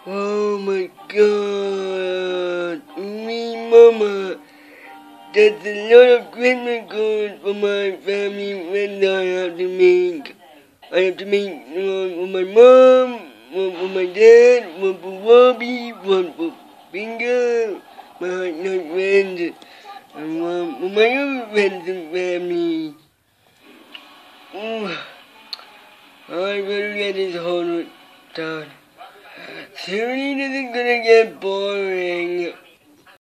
Oh my god, me mama, that's a lot of Christmas cards for my family friends I have to make. I have to make one for my mom, one for my dad, one for Bobby, one for Pingu, my hot friends, and one for my other friends and family. I better get this homework done. Soon this is gonna get boring.